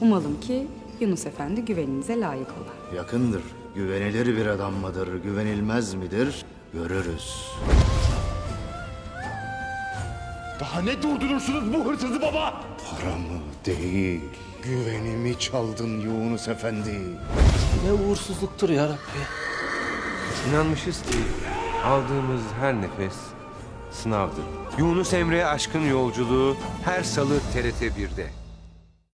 Umalım ki Yunus Efendi güveninize layık ola. Yakındır. Güvenilir bir adam mıdır, güvenilmez midir? Görürüz. Daha ne durdurursunuz bu hırsızı baba? Paramı değil, güvenimi çaldın Yunus Efendi. Ne uğursuzluktur ya Rabbi. İnanmışız ki aldığımız her nefes sınavdır. Yunus Emre Aşkın Yolculuğu her salı TRT 1'de.